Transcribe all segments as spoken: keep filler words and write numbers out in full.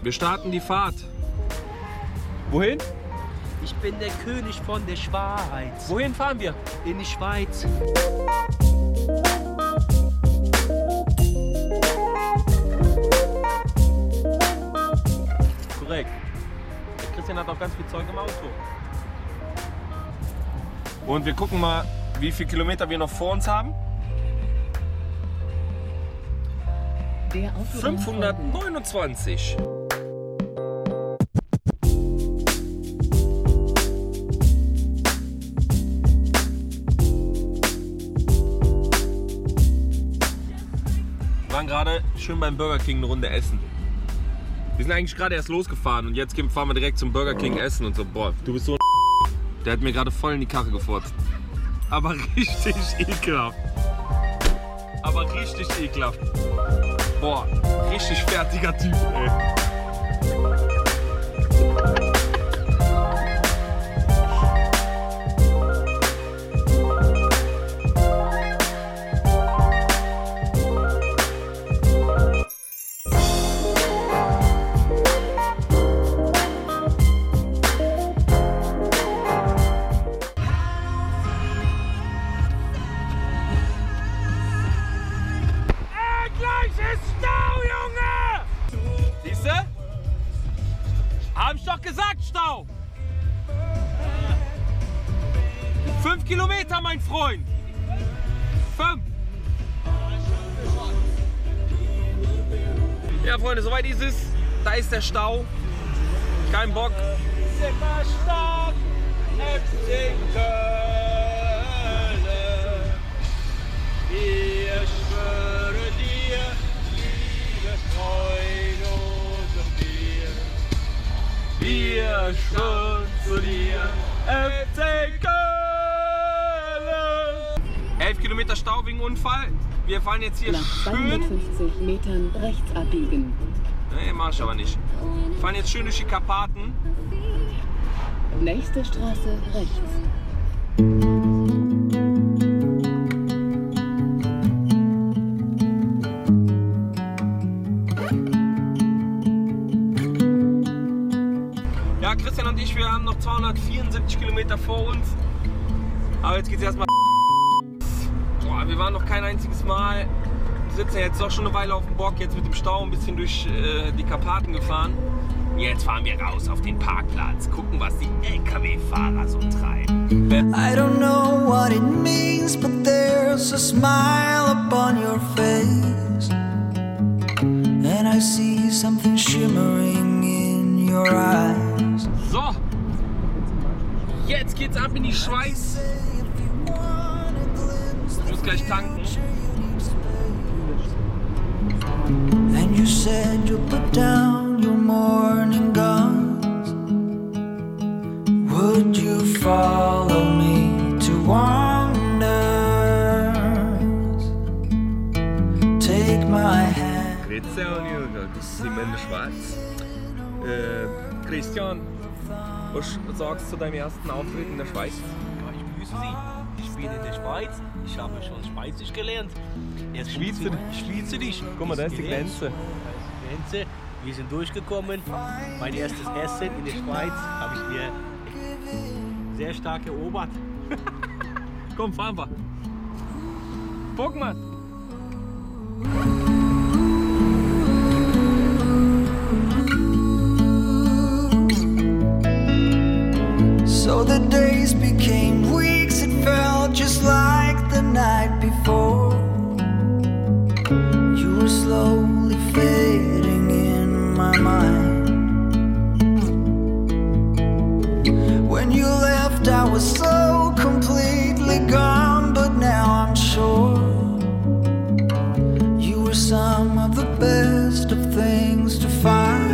Wir starten die Fahrt. Wohin? Ich bin der König von der Schweiz. Wohin fahren wir? In die Schweiz. Korrekt. Der Christian hat auch ganz viel Zeug im Auto. Und wir gucken mal, wie viele Kilometer wir noch vor uns haben. fünfhundertneunundzwanzig. Wir waren gerade schön beim Burger King eine Runde essen. Wir sind eigentlich gerade erst losgefahren und jetzt fahren wir direkt zum Burger King essen und so. Boah, du bist so ein Der hat mir gerade voll in die Karre gefurzt. Aber richtig ekelhaft. Aber richtig ekelhaft. Boah, richtig fertiger Typ, ey. Hab ich doch gesagt, Stau! Fünf Kilometer, mein Freund! Fünf! Ja, Freunde, soweit ist es. Da ist der Stau. Kein Bock. Stark, F C Köln. Ich schwöre dir, liebe Freunde, wir schwören zu dir, F C Köln! elf Kilometer Stau wegen Unfall. Wir fahren jetzt hier nach schön. zweihundertfünfzig Metern rechts abbiegen. Nee, mach ich aber nicht. Wir fahren jetzt schön durch die Karpaten. Nächste Straße rechts. Ja, Christian und ich, wir haben noch zweihundertvierundsiebzig Kilometer vor uns. Aber jetzt geht's erstmal. Boah, wir waren noch kein einziges Mal. Wir sitzen ja jetzt doch schon eine Weile auf dem Bock, jetzt mit dem Stau ein bisschen durch äh, die Karpaten gefahren. Jetzt fahren wir raus auf den Parkplatz, gucken, was die L K W-Fahrer so treiben. I don't know what it means, but there's a smile upon your face, and I see something shimmering in your eyes. So, jetzt geht's ab in die Schweiz. Ich muss gleich tanken. And you said you'll put down your morning guns. Would you follow me to Wonders? Take my hand. Grüezi und Jürgen, das sind wir in der Schweiz. Äh, Christian, was sagst du zu deinem ersten Auftritt in der Schweiz? Ja, ich grüße Sie. Ich bin in der Schweiz. Ich habe schon Schweizisch gelernt. Jetzt Schweizer- Schweizerisch. Guck mal, da ist die Grenze. Grenze. Wir sind durchgekommen. Mein erstes Essen in der Schweiz habe ich mir sehr stark erobert. Komm, fahren wir. Guck mal. So the days became weeks, it felt just like the night before. You were slowly fading in my mind. When you left, I was so completely gone, but now I'm sure you were some of the best of things to find.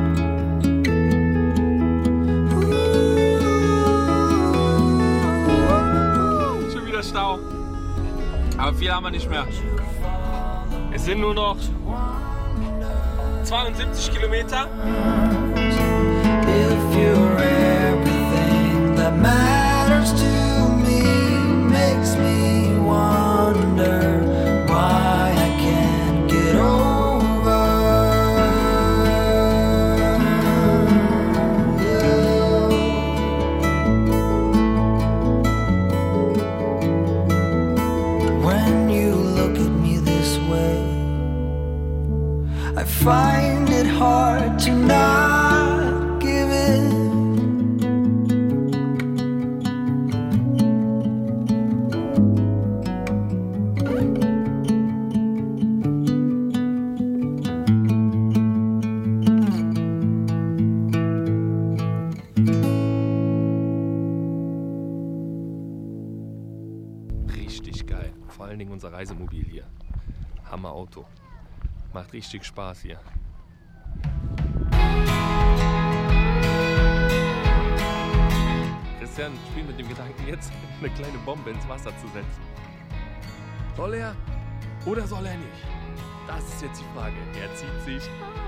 Stau. Aber viel haben wir nicht mehr. Es sind nur noch zweiundsiebzig Kilometer. If you're everything that matters to me, makes me wonder why I can't get over not give in. Richtig geil. Vor allen Dingen unser Reisemobil hier. Hammer Auto. Macht richtig Spaß hier. Christian spielt mit dem Gedanken, jetzt eine kleine Bombe ins Wasser zu setzen. Soll er oder soll er nicht? Das ist jetzt die Frage. Er zieht sich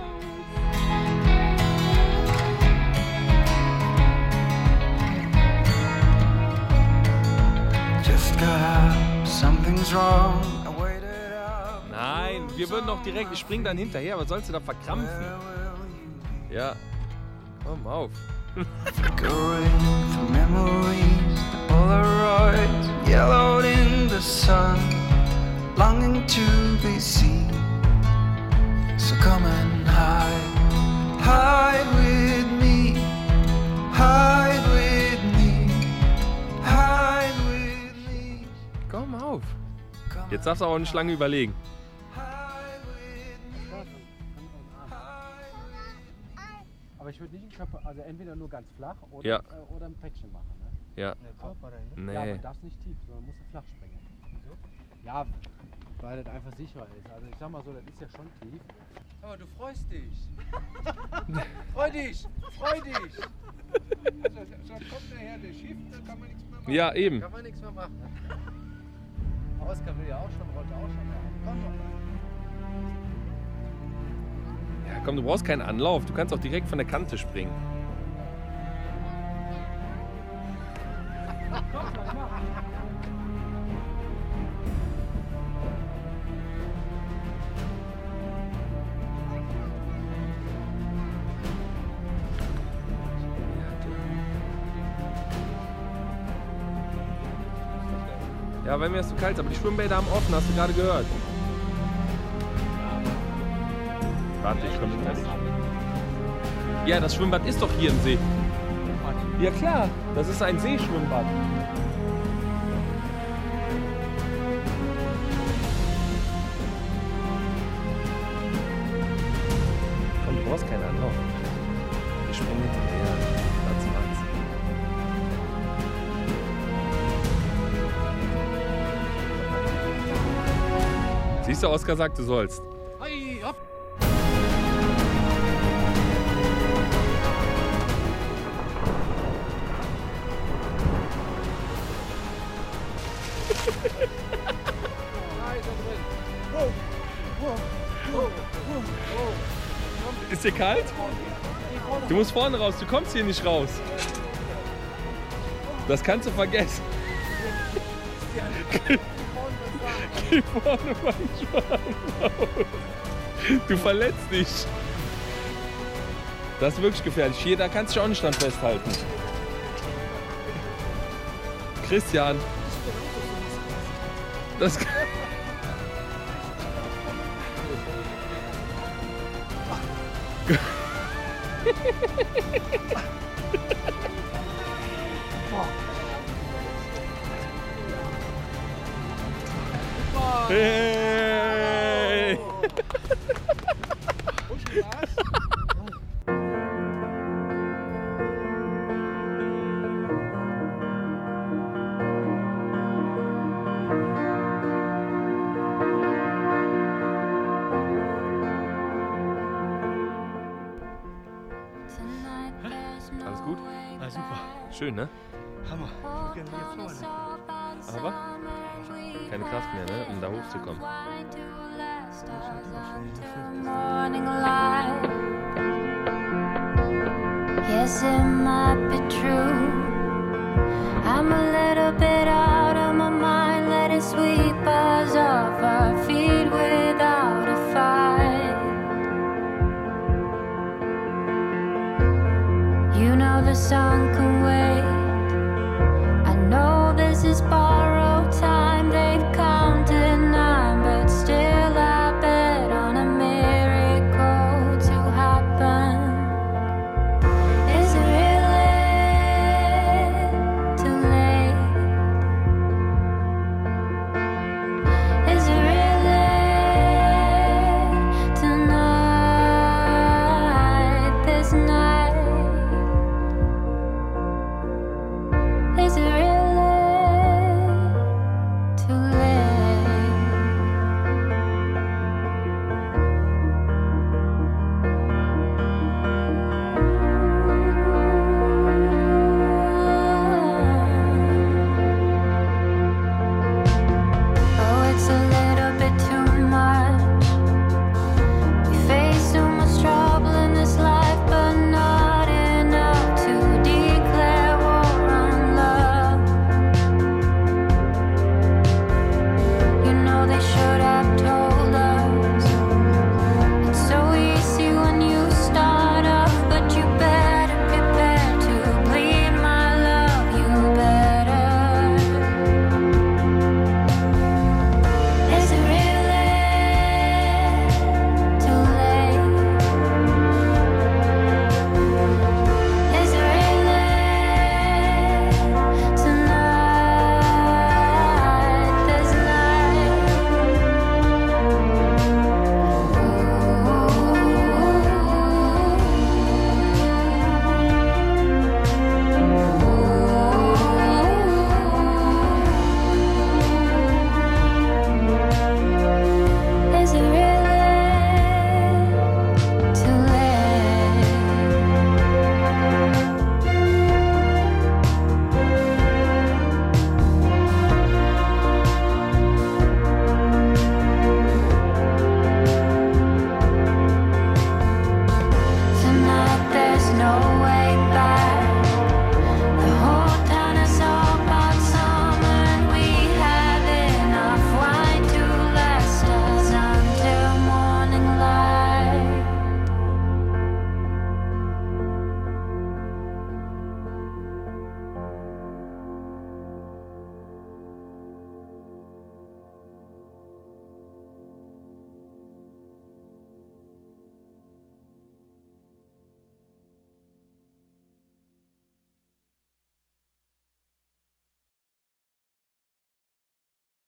Just got out, something's wrong. I waited up. Nein, wir würden doch direkt, ich spring dann hinterher, was sollst du da verkrampfen? Ja, komm auf. Going through memories, the Polaroids yellowed in the sun, longing to be seen. So come and hide, hide with me, hide with me, hide with me. Komm auf. Jetzt darfst du auch nicht lange überlegen. Aber ich würde nicht einen Körper, also entweder nur ganz flach oder, Ja. äh, oder ein Päckchen machen. Ne? Ja. Ja, aber Nee. du darfst nicht tief, sondern musst du flach springen. Ja, weil das einfach sicherer ist. Also ich sag mal so, das ist ja schon tief. Aber du freust dich. Freu dich, freu dich. Also, sonst kommt nachher der Schiff, dann kann man nichts mehr machen. Ja, eben. Kann man nichts mehr machen. Oskar will ja auch schon, wollte auch schon. Komm doch mal. Ja, komm, du brauchst keinen Anlauf. Du kannst auch direkt von der Kante springen. Ja, wenn mir das zu kalt ist, aber die Schwimmbäder haben offen, hast du gerade gehört. Warte, ich komme mit testen. Ja, das Schwimmbad ist doch hier im See. Ja klar, das ist ein Seeschwimmbad. Komm, du brauchst keinen Anlauf. Ich springe hinterher. Platz Max. Siehst du, Oskar sagt, du sollst. Hey, hopp. Ist dir kalt? Du musst vorne raus, du kommst hier nicht raus. Das kannst du vergessen. Geh vorne manchmal raus. Du verletzt dich. Das ist wirklich gefährlich. Hier, da kannst du dich auch nicht dran festhalten. Christian. Das Hey! Alles gut? Ja, super. Schön, ne? Hammer. Ich würde gerne hier vorne. Aber keine Kraft mehr, ne? Um da hochzukommen. Morning light. Yes, it might be true. I'm a little bit out of my mind. Let it sweep us off our feet without a fight. You know the sun can wait.